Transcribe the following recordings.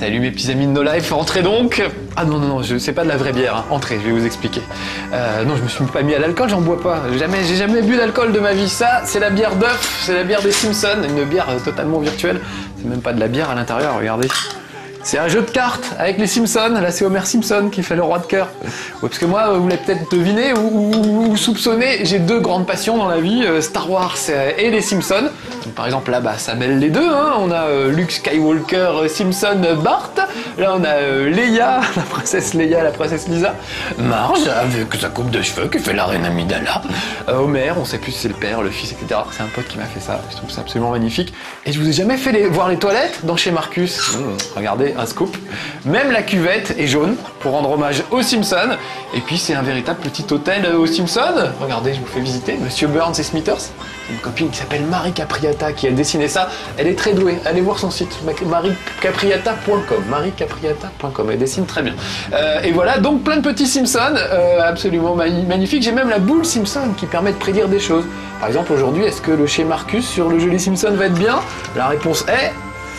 Salut mes petits amis de No Life, entrez donc. Ah non, non, non, c'est pas de la vraie bière, hein. Entrez, je vais vous expliquer. Non, je me suis pas mis à l'alcool, j'en bois pas. J'ai jamais bu d'alcool de ma vie. Ça, c'est la bière d'œuf, c'est la bière des Simpsons, une bière totalement virtuelle. C'est même pas de la bière à l'intérieur, regardez. C'est un jeu de cartes avec les Simpsons. Là, c'est Homer Simpson qui fait le roi de cœur. Ouais, parce que moi, vous l'avez peut-être deviné ou soupçonné, j'ai deux grandes passions dans la vie, Star Wars et les Simpsons. Donc, par exemple, là-bas, ça mêle les deux. Hein. On a Luke Skywalker, Simpson, Bart. Là, on a Leia, la princesse Leia, la princesse Lisa. Marge, avec sa coupe de cheveux, qui fait la reine Amidala. Homer, on sait plus si c'est le père, le fils, etc. C'est un pote qui m'a fait ça. Je trouve ça absolument magnifique. Et je vous ai jamais fait voir les toilettes dans chez Marcus. Regardez. Un scoop. Même la cuvette est jaune pour rendre hommage aux Simpsons. Et puis c'est un véritable petit hôtel aux Simpsons. Regardez, je vous fais visiter. Monsieur Burns et Smithers. Une copine qui s'appelle Marie Capriata qui a dessiné ça. Elle est très douée. Allez voir son site mariecapriata.com. mariecapriata.com. Elle dessine très bien. Et voilà, donc plein de petits Simpsons absolument magnifiques. J'ai même la boule Simpson qui permet de prédire des choses. Par exemple, aujourd'hui, est-ce que le chez Marcus sur le jeu Les Simpsons va être bien? La réponse est...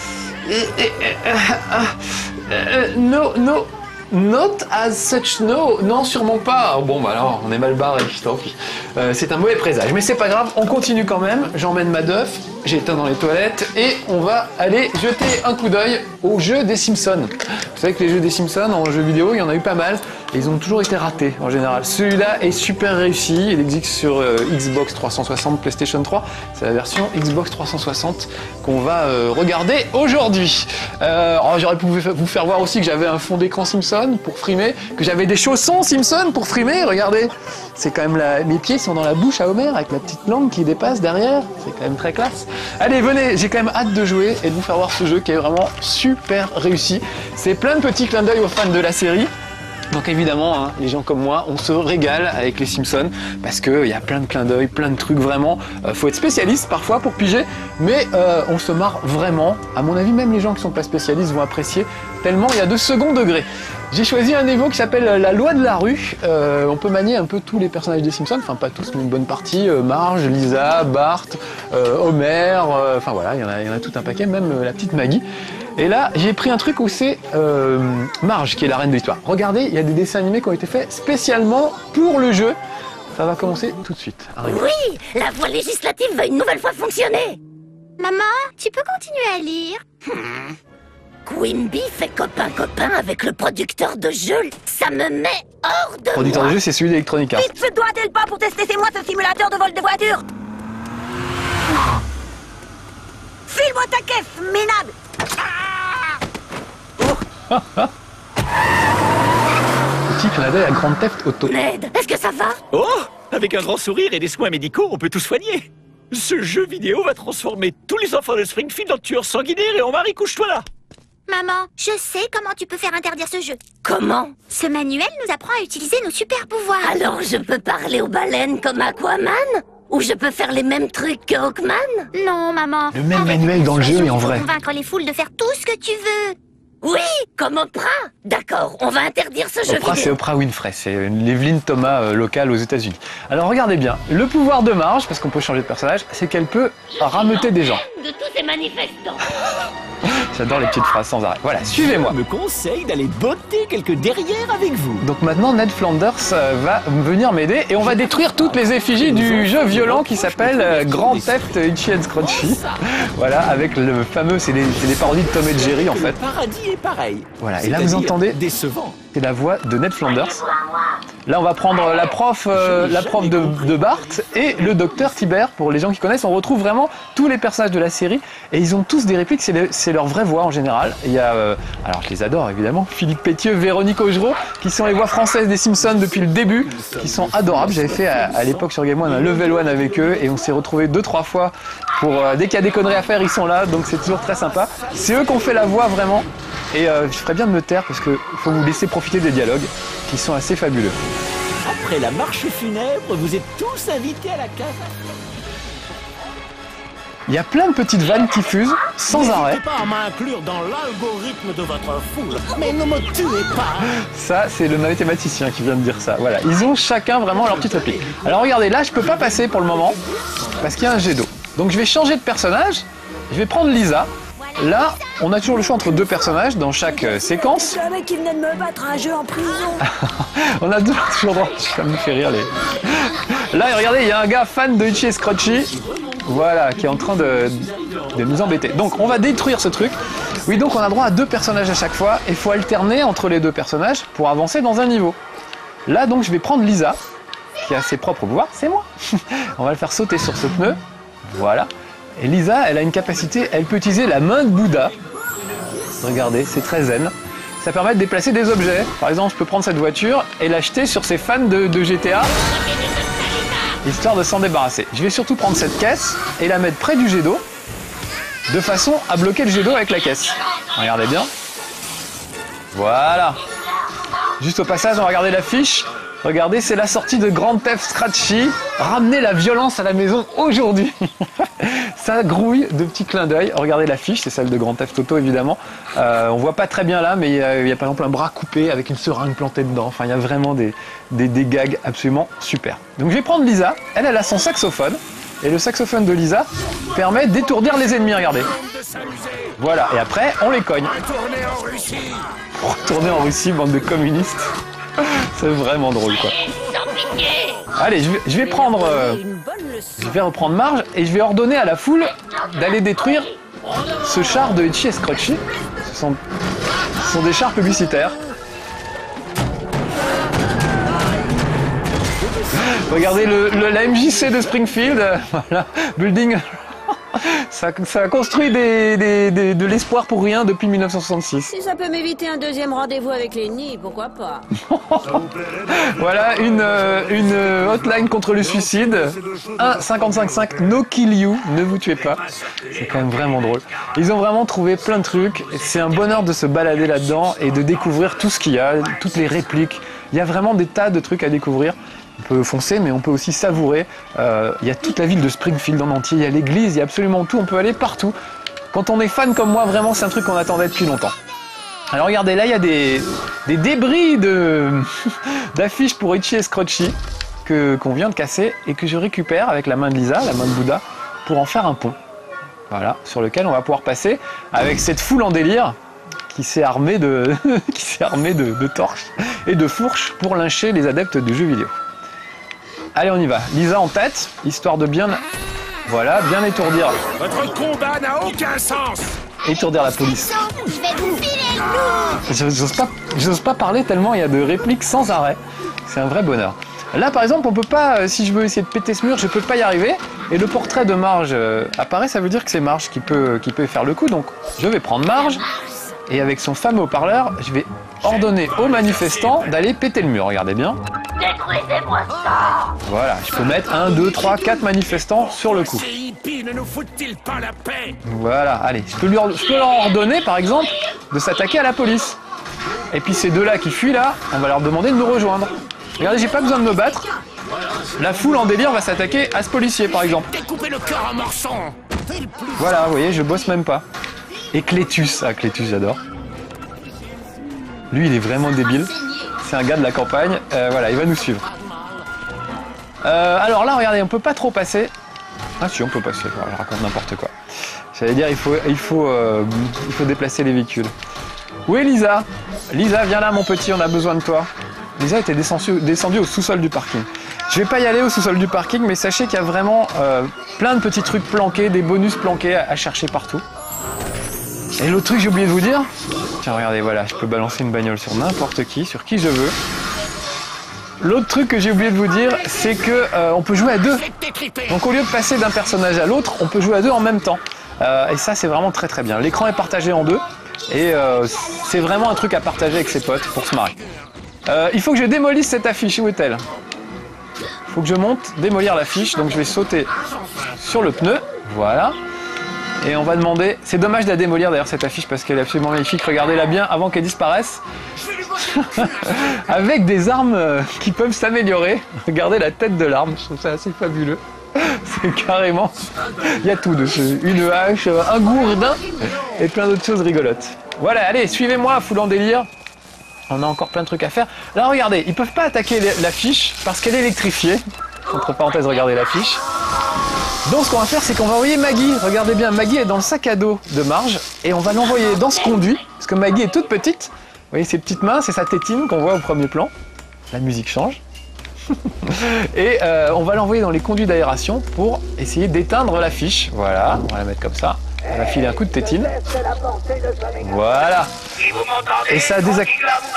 no, not as such, no. Non, sûrement pas. Bon, bah alors, on est mal barré, tant pis. C'est un mauvais présage, mais c'est pas grave, on continue quand même. J'emmène ma Duff, j'ai éteint dans les toilettes, et on va aller jeter un coup d'œil au jeu des Simpsons. Vous savez que les jeux des Simpsons, en jeu vidéo, il y en a eu pas mal, et ils ont toujours été ratés, en général. Celui-là est super réussi, il existe sur Xbox 360, PlayStation 3, c'est la version Xbox 360 qu'on va regarder aujourd'hui. J'aurais pu vous faire voir aussi que j'avais un fond d'écran Simpson pour frimer, que j'avais des chaussons Simpson pour frimer, regardez. C'est quand même mes pieds sont dans la bouche à Homer avec la petite langue qui dépasse derrière. C'est quand même très classe. Allez, venez, j'ai quand même hâte de jouer et de vous faire voir ce jeu qui est vraiment super réussi. C'est plein de petits clins d'œil aux fans de la série. Donc évidemment, hein, les gens comme moi, on se régale avec les Simpsons parce qu'il y a plein de clins d'œil, plein de trucs vraiment. Faut être spécialiste parfois pour piger, mais on se marre vraiment. À mon avis, même les gens qui sont pas spécialistes vont apprécier tellement il y a de second degré. J'ai choisi un niveau qui s'appelle la loi de la rue. On peut manier un peu tous les personnages des Simpsons, enfin pas tous, mais une bonne partie. Marge, Lisa, Bart, Homer, enfin voilà, il y en a tout un paquet, même la petite Maggie. Et là, j'ai pris un truc où c'est Marge qui est la reine de l'histoire. Regardez, il y a des dessins animés qui ont été faits spécialement pour le jeu. Ça va commencer tout de suite. Arrivez. Oui, la voie législative va une nouvelle fois fonctionner. Maman, tu peux continuer à lire? Quimby fait copain-copain avec le producteur de jeux. Ça me met hors de Le producteur moi. de jeu, c'est celui d'Electronic Arts. Vite, fais-toi tel pas pour tester c'est moi ce simulateur de vol de voiture. File-moi ta caisse, minable. Petit clin d'œil à Grand Theft Auto. Ned, est-ce que ça va? Oh! Avec un grand sourire et des soins médicaux, on peut tout soigner. Ce jeu vidéo va transformer tous les enfants de Springfield en tueurs sanguinaires et en mari couche-toi là. Maman, je sais comment tu peux faire interdire ce jeu. Comment? Ce manuel nous apprend à utiliser nos super pouvoirs. Alors je peux parler aux baleines comme Aquaman? Ou je peux faire les mêmes trucs que Hawkman? Non, maman. Le même Arrête manuel de dans le jeu persuasion et en pour vrai. convaincre les foules de faire tout ce que tu veux. Oui, comme Oprah. D'accord, on va interdire ce jeu Oprah, c'est vidéo. Oprah Winfrey, c'est une Evelyn Thomas locale aux États-Unis. Alors regardez bien, le pouvoir de Marge, parce qu'on peut changer de personnage, c'est qu'elle peut rameuter des gens. De tous ces manifestants. J'adore les petites phrases sans arrêt. Voilà, suivez-moi. Je me conseille d'aller botter quelques derrières avec vous. Donc maintenant, Ned Flanders va venir m'aider et on va détruire toutes les effigies du jeu violent qui s'appelle Grand Theft Itchy and Scratchy. Voilà, avec le fameux, c'est des parodies de Tom et Jerry en Le fait. paradis est pareil. Voilà, et là vous C'est-à-dire entendez, décevant. c'est la voix de Ned Flanders. Là on va prendre la prof de Bart et le docteur Tibert. Pour les gens qui connaissent, on retrouve vraiment tous les personnages de la série et ils ont tous des répliques, c'est leur vraie voix en général. Il y a, alors je les adore évidemment, Philippe Pétieux, Véronique Augereau, qui sont les voix françaises des Simpsons depuis le début, qui sont adorables. J'avais fait à l'époque sur Game One un level 1 avec eux et on s'est retrouvés 2-3 fois pour dès qu'il y a des conneries à faire, ils sont là, donc c'est toujours très sympa. C'est eux qui ont fait la voix vraiment et je ferais bien de me taire parce qu'il faut vous laisser profiter des dialogues qui sont assez fabuleux. Après la marche funèbre, vous êtes tous invités à la cave. Il y a plein de petites vannes qui fusent sans arrêt. N'hésitez pas à m'inclure dans l'algorithme de votre foule, mais ne me tuez pas. Ça, c'est le mathématicien qui vient de dire ça. Voilà, ils ont chacun vraiment leur petite réplique. Alors regardez, là, je peux pas passer pour le moment parce qu'il y a un jet d'eau. Donc je vais changer de personnage. Je vais prendre Lisa. Là, on a toujours le choix entre 2 personnages dans chaque séquence. Le mec qui venait de me battre à un jeu en prison. On a toujours droit. Ça me fait rire les. Là, regardez, il y a un gars fan de Itchy et Scratchy. Voilà, qui est en train de nous embêter. Donc, on va détruire ce truc. Oui, donc on a droit à 2 personnages à chaque fois. Et il faut alterner entre les 2 personnages pour avancer dans un niveau. Là, donc, je vais prendre Lisa, qui a ses propres pouvoirs. C'est moi. On va le faire sauter sur ce pneu. Voilà. Et Lisa, elle a une capacité, elle peut utiliser la main de Bouddha. Regardez, c'est très zen. Ça permet de déplacer des objets. Par exemple, je peux prendre cette voiture et l'acheter sur ces fans de GTA, histoire de s'en débarrasser. Je vais surtout prendre cette caisse et la mettre près du jet d'eau, de façon à bloquer le jet d'eau avec la caisse. Regardez bien. Voilà. Juste au passage, on va regarder l'affiche. Regardez, c'est la sortie de Grand Theft Scratchy. Ramener la violence à la maison aujourd'hui. Ça grouille de petits clins d'œil. Regardez l'affiche, c'est celle de Grand Theft Auto évidemment. On voit pas très bien là, mais il y a par exemple un bras coupé avec une seringue plantée dedans. Enfin, il y a vraiment des gags absolument super. Donc je vais prendre Lisa. Elle a son saxophone. Et le saxophone de Lisa permet d'étourdir les ennemis, regardez. Voilà, et après, on les cogne. Retourner en Russie, bande de communistes. C'est vraiment drôle, quoi. Allez, je vais prendre... je vais reprendre Marge et je vais ordonner à la foule d'aller détruire ce char de Itchy et Scratchy. Ce sont des chars publicitaires. Regardez la MJC de Springfield. Voilà, building... Ça a construit de l'espoir pour rien depuis 1966. Si ça peut m'éviter un deuxième rendez-vous avec Lenny, pourquoi pas. Voilà une hotline contre le suicide. 1-555 no kill you, ne vous tuez pas. C'est quand même vraiment drôle. Ils ont vraiment trouvé plein de trucs. C'est un bonheur de se balader là-dedans et de découvrir tout ce qu'il y a, toutes les répliques. Il y a vraiment des tas de trucs à découvrir. On peut foncer, mais on peut aussi savourer. Il y a toute la ville de Springfield en entier, il y a l'église, il y a absolument tout, on peut aller partout. Quand on est fan comme moi, vraiment, c'est un truc qu'on attendait depuis longtemps. Alors regardez, là, il y a des débris d'affiches pour Itchy et Scratchy qu'on vient de casser et que je récupère avec la main de Lisa, la main de Bouddha, pour en faire un pont. Voilà, sur lequel on va pouvoir passer avec cette foule en délire qui s'est armée de torches et de fourches pour lyncher les adeptes du jeu vidéo. Allez, on y va. Lisa en tête, histoire de bien étourdir. Votre combat n'a aucun sens. Étourdir la police. Je vais vous filer le loup. J'ose pas parler tellement il y a de répliques sans arrêt. C'est un vrai bonheur. Là, par exemple, on peut pas, si je veux essayer de péter ce mur, je peux pas y arriver. Et le portrait de Marge apparaît, ça veut dire que c'est Marge qui peut faire le coup. Donc, je vais prendre Marge. Et avec son fameux haut-parleur, je vais ordonner aux manifestants d'aller péter le mur. Regardez bien. Détruisez-moi ça. Voilà, je peux mettre 1, 2, 3, 4 manifestants sur le coup. Ces hippies ne nous foutent-ils pas la paix? Voilà, allez, je peux leur ordonner, par exemple, de s'attaquer à la police. Et puis ces deux-là qui fuient là, on va leur demander de nous rejoindre. Regardez, j'ai pas besoin de me battre. La foule en délire va s'attaquer à ce policier, par exemple. Découpez le cœur en morceaux. Voilà, vous voyez, je bosse même pas. Et Clétus, ah Clétus, j'adore. Lui, il est vraiment débile. C'est un gars de la campagne. Voilà, il va nous suivre. Alors là, regardez, on peut pas trop passer. Ah si, on peut passer. Voilà, je raconte n'importe quoi. J'allais dire, il faut déplacer les véhicules. Où est Lisa? Lisa, viens là, mon petit, on a besoin de toi. Lisa était descendue au sous-sol du parking. Je vais pas y aller au sous-sol du parking, mais sachez qu'il y a vraiment plein de petits trucs planqués, des bonus planqués à chercher partout. Et l'autre truc, j'ai oublié de vous dire. Tiens, regardez, voilà, je peux balancer une bagnole sur n'importe qui, sur qui je veux. L'autre truc que j'ai oublié de vous dire, c'est que on peut jouer à deux. Donc au lieu de passer d'un personnage à l'autre, on peut jouer à deux en même temps. Et ça, c'est vraiment très très bien. L'écran est partagé en deux. Et c'est vraiment un truc à partager avec ses potes pour se marrer. Il faut que je démolisse cette affiche. Où est-elle? Il faut que je monte, démolir l'affiche. Donc je vais sauter sur le pneu. Voilà. Et on va demander... C'est dommage de la démolir d'ailleurs cette affiche parce qu'elle est absolument magnifique. Regardez-la bien avant qu'elle disparaisse. Avec des armes qui peuvent s'améliorer. Regardez la tête de l'arme. Je trouve ça assez fabuleux. C'est carrément... Il y a tout dessus. Une hache, un gourdin et plein d'autres choses rigolotes. Voilà, allez, suivez-moi, foule en délire. On a encore plein de trucs à faire. Là, regardez, ils peuvent pas attaquer l'affiche parce qu'elle est électrifiée. Entre parenthèses, regardez l'affiche. Donc ce qu'on va faire, c'est qu'on va envoyer Maggie. Regardez bien, Maggie est dans le sac à dos de Marge et on va l'envoyer dans ce conduit, parce que Maggie est toute petite. Vous voyez ses petites mains, c'est sa tétine qu'on voit au premier plan. La musique change. Et on va l'envoyer dans les conduits d'aération pour essayer d'éteindre la fiche. Voilà, on va la mettre comme ça. Elle va filer un coup de tétine. Voilà. Et ça désactive.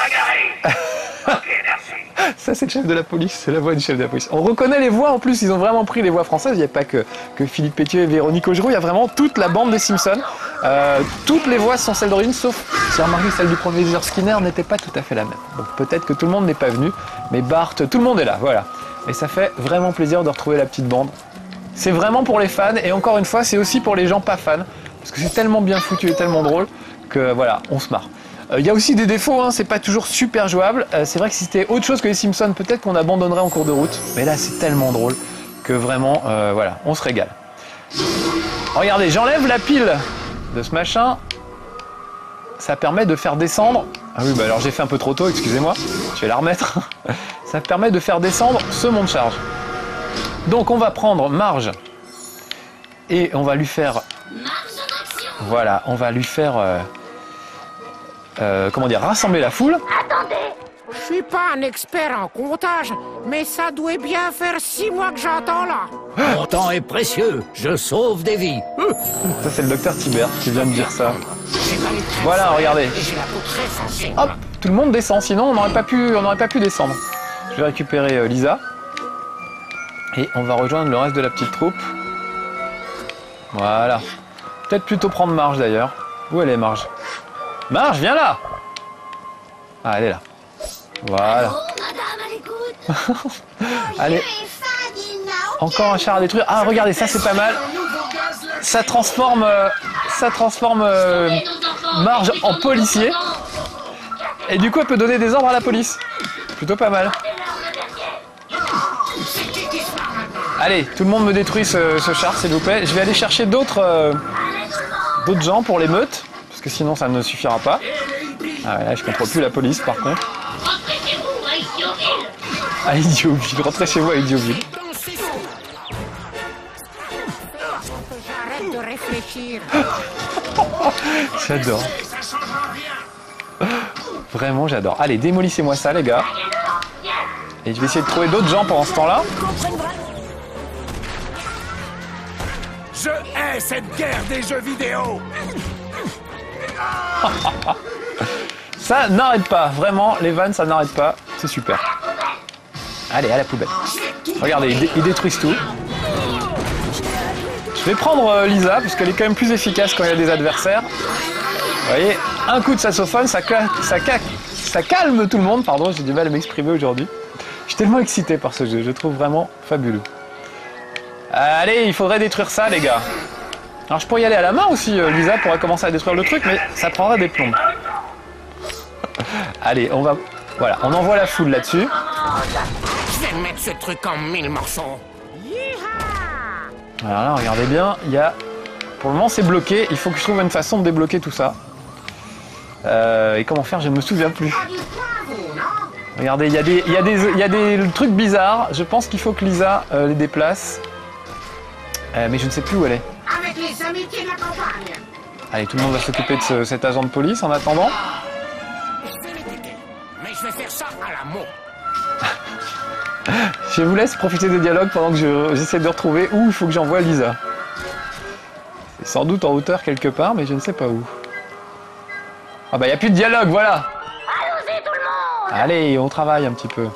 Ça, c'est le chef de la police, c'est la voix du chef de la police. On reconnaît les voix en plus, ils ont vraiment pris les voix françaises. Il n'y a pas que Philippe Pétieux et Véronique Augereau, il y a vraiment toute la bande des Simpsons. Toutes les voix sont celles d'origine, sauf, si remarqué, celle du professeur Skinner n'était pas tout à fait la même. Donc peut-être que tout le monde n'est pas venu, mais Bart, tout le monde est là, voilà. Et ça fait vraiment plaisir de retrouver la petite bande. C'est vraiment pour les fans, et encore une fois, c'est aussi pour les gens pas fans, parce que c'est tellement bien foutu et tellement drôle que voilà, on se marre. Il y a aussi des défauts, hein, c'est pas toujours super jouable. C'est vrai que si c'était autre chose que les Simpsons, peut-être qu'on abandonnerait en cours de route. Mais là, c'est tellement drôle que vraiment, voilà, on se régale. Regardez, j'enlève la pile de ce machin. Ça permet de faire descendre... Ah oui, bah alors j'ai fait un peu trop tôt, excusez-moi. Je vais la remettre. Ça permet de faire descendre ce monte-charge. Donc on va prendre Marge et on va lui faire... Voilà, on va lui faire... comment dire, rassembler la foule. Attendez, je suis pas un expert en comptage, mais ça doit bien faire 6 mois que j'entends là. Mon temps est précieux, je sauve des vies. Ça c'est le docteur Tibert qui vient de dire ça. Voilà, regardez. Hop, tout le monde descend, sinon on n'aurait pas pu descendre. Je vais récupérer Lisa. Et on va rejoindre le reste de la petite troupe. Voilà. Peut-être plutôt prendre Marge d'ailleurs. Où elle est Marge? Marge, viens là! Ah, elle est là. Voilà. Allez. Encore un char à détruire. Ah, regardez, ça c'est pas mal. Ça transforme Marge en policier. Et du coup, elle peut donner des ordres à la police. Plutôt pas mal. Allez, tout le monde me détruit ce char, s'il vous plaît. Je vais aller chercher d'autres gens pour l'émeute. Parce que sinon ça ne suffira pas. Ah là, je contrôle plus la police par contre. À Idioville, rentrez chez vous à Idioville. J'arrête de réfléchir. J'adore. Vraiment j'adore. Allez, démolissez-moi ça les gars. Et je vais essayer de trouver d'autres gens pendant ce temps-là. Je hais cette guerre des jeux vidéo. Ça n'arrête pas, vraiment, les vannes ça n'arrête pas, c'est super. Allez, à la poubelle. Regardez, ils détruisent tout. Je vais prendre Lisa, parce qu'elle est quand même plus efficace quand il y a des adversaires. Vous voyez, un coup de saxophone, ça calme tout le monde, pardon, j'ai du mal à m'exprimer aujourd'hui. Je suis tellement excité par ce jeu, je le trouve vraiment fabuleux. Allez, il faudrait détruire ça les gars. Alors je pourrais y aller à la main aussi, Lisa pourrait commencer à détruire le truc, mais ça prendra des plombes. Allez, on va... Voilà, on envoie la foule là-dessus. Je vais mettre ce truc en 1000 morceaux. Alors là, regardez bien, il y a... Pour le moment, c'est bloqué, il faut que je trouve une façon de débloquer tout ça. Et comment faire, je ne me souviens plus. Regardez, il y a des trucs bizarres, je pense qu'il faut que Lisa les déplace. Mais je ne sais plus où elle est. Avec les amitiés de la campagne. Allez, tout le monde va s'occuper de cet agent de police en attendant. Mais je vais faire ça à la mot. Je vous laisse profiter des dialogues pendant que j'essaie de retrouver où il faut que j'envoie Lisa. C'est sans doute en hauteur quelque part, mais je ne sais pas où. Ah bah il n'y a plus de dialogue, voilà. Allons-y tout le monde! Allez, on travaille un petit peu.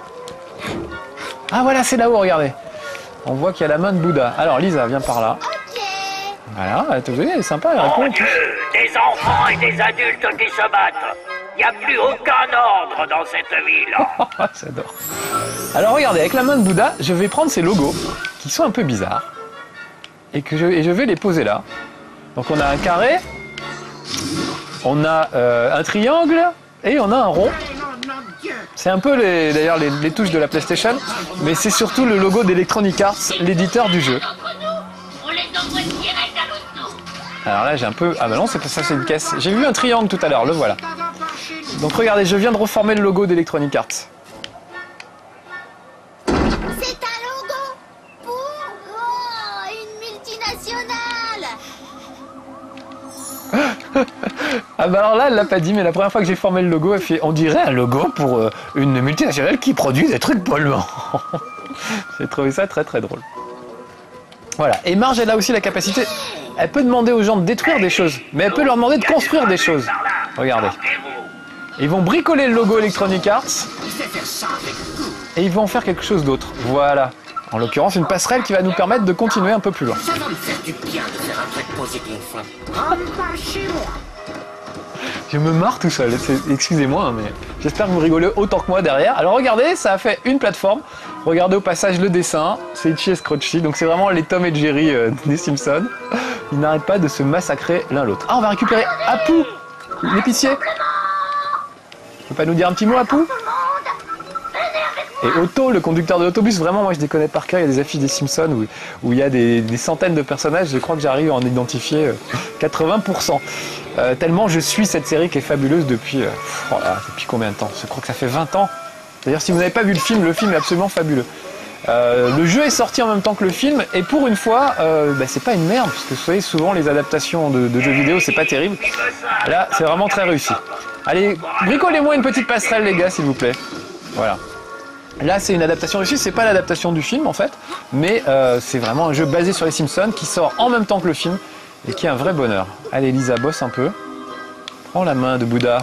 Ah voilà, c'est là-haut, regardez. On voit qu'il y a la main de Bouddha. Alors Lisa, viens par là. Voilà, vous voyez, elle est sympa, elle répond. Mon Dieu, des enfants et des adultes qui se battent. Il n'y a plus aucun ordre dans cette ville. J'adore. Alors regardez, avec la main de Bouddha, je vais prendre ces logos qui sont un peu bizarres et je vais les poser là. Donc on a un carré, on a un triangle et on a un rond. C'est un peu d'ailleurs les touches de la PlayStation, mais c'est surtout le logo d'Electronic Arts, l'éditeur du jeu. Alors là j'ai un peu... Ah bah non, c'est pas ça, c'est une caisse. J'ai vu un triangle tout à l'heure, le voilà. Donc regardez, je viens de reformer le logo d'Electronic Arts. C'est un logo pour une Ah bah alors là, elle l'a pas dit, mais la première fois que j'ai formé le logo, elle fait « On dirait un logo pour une multinationale qui produit des trucs polluants. » J'ai trouvé ça très très drôle. Voilà, et Marge, elle a aussi la capacité, elle peut demander aux gens de détruire des choses, mais elle peut leur demander de construire des choses. Regardez. Ils vont bricoler le logo Electronic Arts, et ils vont en faire quelque chose d'autre. Voilà. En l'occurrence, une passerelle qui va nous permettre de continuer un peu plus loin. Ça va me faire du bien de faire un truc positif. Rentre pas chez moi. Je me marre tout seul, excusez-moi, hein, mais j'espère que vous rigolez autant que moi derrière. Alors regardez, ça a fait une plateforme. Regardez au passage le dessin, c'est Itchy et Scratchy, donc c'est vraiment les Tom et Jerry des Simpsons. Ils n'arrêtent pas de se massacrer l'un l'autre. Ah, on va récupérer Apu, l'épicier. Tu peux pas nous dire un petit mot, Apu? Et Otto, le conducteur de l'autobus, vraiment, moi je les connais par cœur. Il y a des affiches des Simpsons où il y a des centaines de personnages. Je crois que j'arrive à en identifier 80%. Tellement je suis cette série qui est fabuleuse depuis combien de temps? Je crois que ça fait 20 ans. D'ailleurs, si vous n'avez pas vu le film est absolument fabuleux. Le jeu est sorti en même temps que le film, et pour une fois, c'est pas une merde, parce que vous savez, souvent les adaptations de jeux vidéo, c'est pas terrible. Là, c'est vraiment très réussi. Allez, bricolez-moi une petite passerelle, les gars, s'il vous plaît. Voilà. Là, c'est une adaptation réussie, c'est pas l'adaptation du film en fait, mais c'est vraiment un jeu basé sur les Simpsons qui sort en même temps que le film et qui est un vrai bonheur. Allez, Lisa, bosse un peu. Prends la main de Bouddha.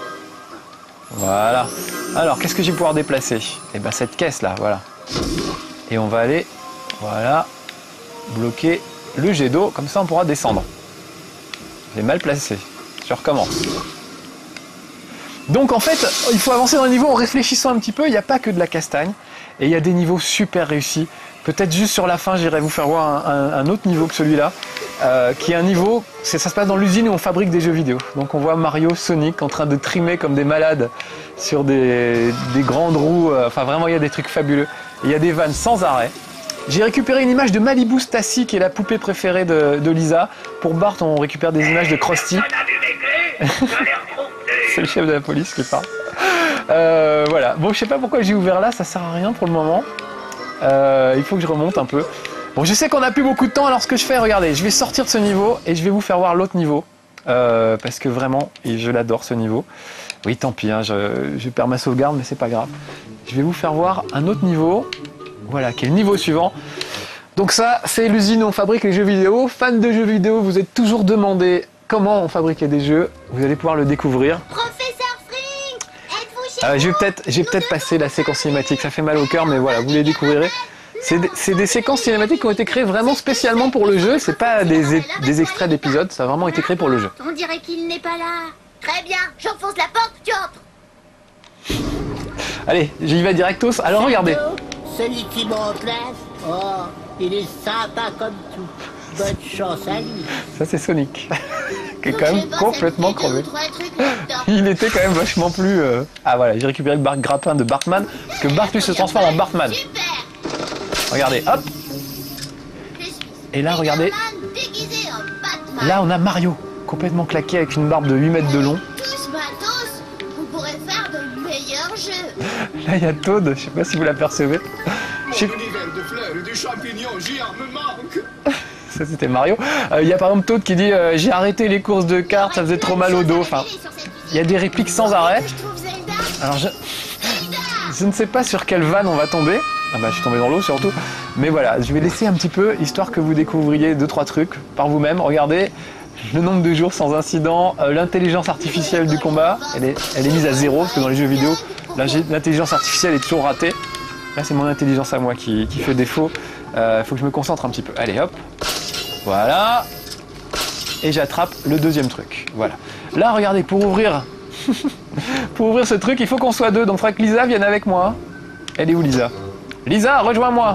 Voilà. Alors, qu'est-ce que je vais pouvoir déplacer? Eh ben, cette caisse là, voilà. Et on va aller, voilà, bloquer le jet d'eau, comme ça on pourra descendre. J'ai mal placé. Je recommence. Donc en fait, il faut avancer dans les niveaux en réfléchissant un petit peu. Il n'y a pas que de la castagne. Et il y a des niveaux super réussis. Peut-être juste sur la fin, j'irai vous faire voir un autre niveau que celui-là. Qui est un niveau, ça se passe dans l'usine où on fabrique des jeux vidéo. Donc on voit Mario, Sonic en train de trimer comme des malades sur des grandes roues. Enfin vraiment, il y a des trucs fabuleux. Et il y a des vannes sans arrêt. J'ai récupéré une image de Malibu Stacy, qui est la poupée préférée de Lisa. Pour Bart, on récupère des images de Krusty. C'est le chef de la police qui parle. Voilà. Bon, je sais pas pourquoi j'ai ouvert là, ça sert à rien pour le moment. Il faut que je remonte un peu. Bon, je sais qu'on n'a plus beaucoup de temps, alors ce que je fais, regardez, je vais sortir de ce niveau et je vais vous faire voir l'autre niveau. Parce que vraiment, je l'adore ce niveau. Oui, tant pis, hein, je perds ma sauvegarde, mais c'est pas grave. Je vais vous faire voir un autre niveau. Voilà, qui est le niveau suivant. Donc ça, c'est l'usine où on fabrique les jeux vidéo. Fans de jeux vidéo, vous êtes toujours demandé comment on fabriquait des jeux. Vous allez pouvoir le découvrir. Professeur Fring, êtes-vous chez je vais peut-être passer la séquence cinématique. Ça fait mal au cœur, mais voilà, vous les découvrirez. C'est des séquences cinématiques qui ont été créées vraiment spécialement pour le jeu. C'est pas des extraits d'épisodes, ça a vraiment été créé pour le jeu. On dirait qu'il n'est pas là. Très bien, j'enfonce la porte, tu entres. Allez, j'y vais directos. Alors regardez. Celui qui me remplace, oh, il est sympa comme tout. Bonne chance à lui. Ça c'est Sonic, qui est quand même complètement crevé. Il était quand même vachement plus... Ah voilà, j'ai récupéré le grappin de Bartman, parce que Bart lui se transforme en Bartman. Regardez, hop. Et là, regardez. Là, on a Mario, complètement claqué avec une barbe de 8 mètres de long. On pourrait faire de meilleurs jeux. Là, il y a Toad, je sais pas si vous l'apercevez. De fleurs et du champignon, j'y me manque. Ça, c'était Mario. Il y a par exemple Toad qui dit j'ai arrêté les courses de cartes, ça faisait trop mal au dos. Enfin, il y a des répliques sans arrêt. Alors, je ne sais pas sur quelle vanne on va tomber. Ah bah, je suis tombé dans l'eau surtout. Mais voilà, je vais laisser un petit peu, histoire que vous découvriez 2-3 trucs par vous-même. Regardez le nombre de jours sans incident, l'intelligence artificielle du combat, elle est mise à 0, parce que dans les jeux vidéo, l'intelligence artificielle est toujours ratée. Là, c'est mon intelligence à moi qui fait défaut. Faut que je me concentre un petit peu. Allez, hop. Voilà. Et j'attrape le deuxième truc. Voilà. Là, regardez, pour ouvrir ce truc, il faut qu'on soit deux. Donc, il faudra que Lisa vienne avec moi. Elle est où, Lisa? Lisa, rejoins-moi.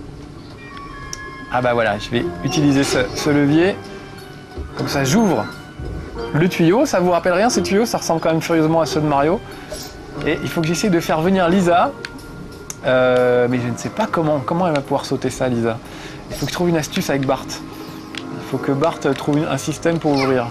Ah bah voilà, je vais utiliser ce levier. Comme ça, j'ouvre le tuyau. Ça vous rappelle rien, ces tuyaux? Ça ressemble quand même furieusement à ceux de Mario. Et il faut que j'essaie de faire venir Lisa. Mais je ne sais pas comment elle va pouvoir sauter ça, Lisa. Il faut que je trouve une astuce avec Bart. Il faut que Bart trouve un système pour ouvrir.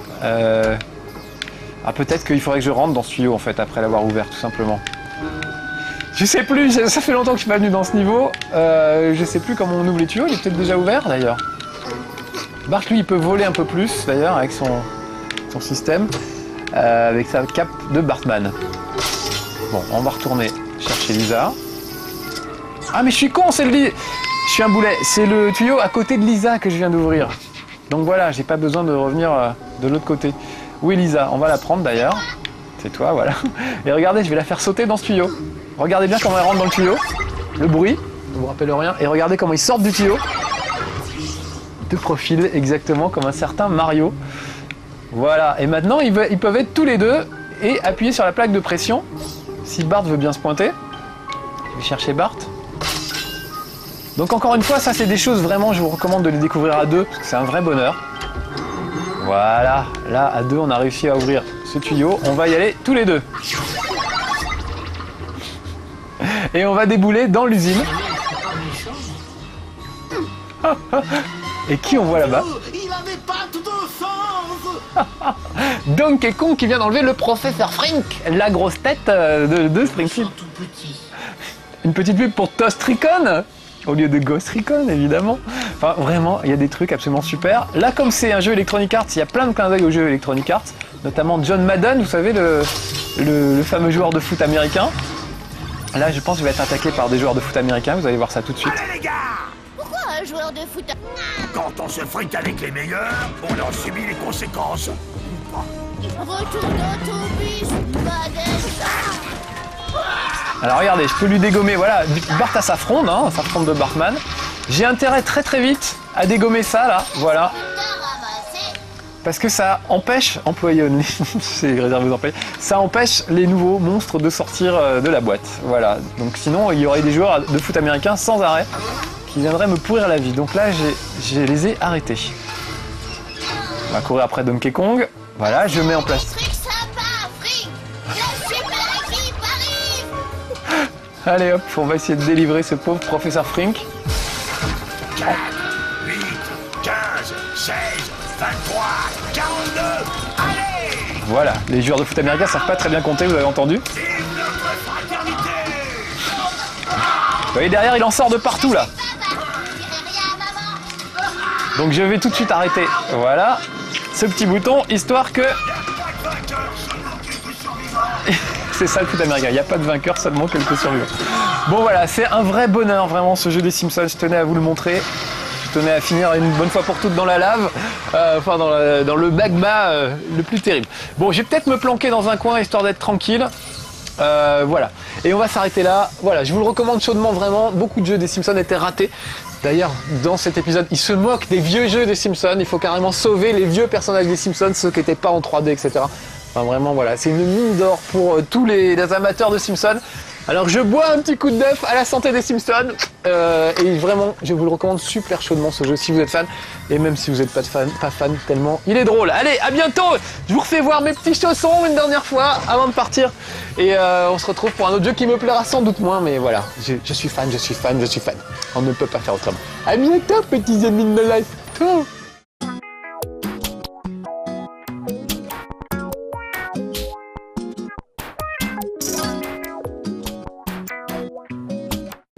Ah, peut-être qu'il faudrait que je rentre dans ce tuyau, en fait, après l'avoir ouvert, tout simplement. Je sais plus, ça fait longtemps que je suis pas venu dans ce niveau. Je sais plus comment on ouvre les tuyaux, il est peut-être déjà ouvert, d'ailleurs. Bart, lui, il peut voler un peu plus, d'ailleurs, avec son système. avec sa cape de Bartman. Bon, on va retourner chercher Lisa. Ah mais je suis con, c'est le... Je suis un boulet, c'est le tuyau à côté de Lisa que je viens d'ouvrir. Donc voilà, j'ai pas besoin de revenir de l'autre côté. Où est Lisa? On va la prendre d'ailleurs. C'est toi, voilà. Et regardez, je vais la faire sauter dans ce tuyau. Regardez bien comment elle rentre dans le tuyau. Le bruit, ne vous rappelle rien. Et regardez comment ils sortent du tuyau. De profil, exactement comme un certain Mario. Voilà, et maintenant ils peuvent être tous les deux et appuyer sur la plaque de pression. Si Bart veut bien se pointer. Je vais chercher Bart. Donc encore une fois, ça c'est des choses vraiment, je vous recommande de les découvrir à deux, parce que c'est un vrai bonheur. Voilà, là à deux on a réussi à ouvrir ce tuyau, on va y aller tous les deux. Et on va débouler dans l'usine. Et qui on voit là-bas? Il avait pas tout au sens. Donkey Kong qui vient d'enlever le professeur Frink, la grosse tête de Springfield. Une petite pub pour Toast Recon au lieu de Ghost Recon, évidemment. Enfin, vraiment, il y a des trucs absolument super. Là, comme c'est un jeu Electronic Arts, il y a plein de clins d'œil aux jeux Electronic Arts, notamment John Madden, vous savez, le fameux joueur de foot américain. Là, je pense que je vais être attaqué par des joueurs de foot américains, vous allez voir ça tout de suite. Allez les gars! Pourquoi un joueur de foot... Quand on se frite avec les meilleurs, on en subit les conséquences. Retour d'autobus, Alors regardez, je peux lui dégommer, voilà, Bart a sa fronde, hein, sa fronde de Bartman. J'ai intérêt très très vite à dégommer ça là, voilà. Parce que ça empêche, employé only, c'est réservé aux employés, ça empêche les nouveaux monstres de sortir de la boîte. Voilà, donc sinon il y aurait des joueurs de foot américains sans arrêt qui viendraient me pourrir la vie. Donc là, je les ai arrêtés. On va courir après Donkey Kong. Voilà, je mets en place. Allez hop, on va essayer de délivrer ce pauvre professeur Frink. 4, 8, 15, 16, 23, 42, allez! Voilà, les joueurs de foot américains savent pas très bien compter, vous avez entendu. Vous voyez derrière, il en sort de partout là. Donc je vais tout de suite arrêter, voilà, ce petit bouton, histoire que... C'est ça le foot américain, il n'y a pas de vainqueur, seulement quelques survivants. Bon voilà, c'est un vrai bonheur vraiment ce jeu des Simpsons, je tenais à vous le montrer. Je tenais à finir une bonne fois pour toutes dans la lave, enfin dans le magma le plus terrible. Bon, je vais peut-être me planquer dans un coin histoire d'être tranquille. Voilà, et on va s'arrêter là. Voilà, je vous le recommande chaudement vraiment, beaucoup de jeux des Simpsons étaient ratés. D'ailleurs, dans cet épisode, ils se moquent des vieux jeux des Simpsons, il faut carrément sauver les vieux personnages des Simpsons, ceux qui n'étaient pas en 3D, etc. Enfin vraiment voilà, c'est une mine d'or pour tous les amateurs de Simpsons. Alors je bois un petit coup de def à la santé des Simpsons et vraiment je vous le recommande super chaudement ce jeu si vous êtes fan et même si vous n'êtes pas fan tellement il est drôle. Allez, à bientôt. Je vous refais voir mes petits chaussons une dernière fois avant de partir et on se retrouve pour un autre jeu qui me plaira sans doute moins, mais voilà, je suis fan. On ne peut pas faire autrement. À bientôt petits amis de ma life. Ciao.